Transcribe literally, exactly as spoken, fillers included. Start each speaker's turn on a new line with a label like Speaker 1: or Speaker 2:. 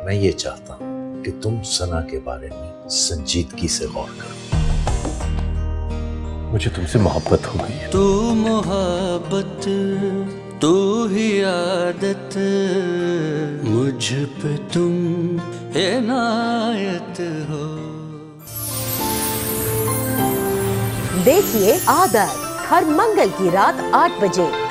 Speaker 1: मैं ये चाहता हूँ कि तुम सना के बारे में संजीदगी से गौर करो।
Speaker 2: मुझे तुमसे मोहब्बत हो गई है।
Speaker 3: तू मोहब्बत, तू ही आदत, मुझ पे तुम इनायत हो।
Speaker 4: देखिए आदत हर मंगल की रात आठ बजे।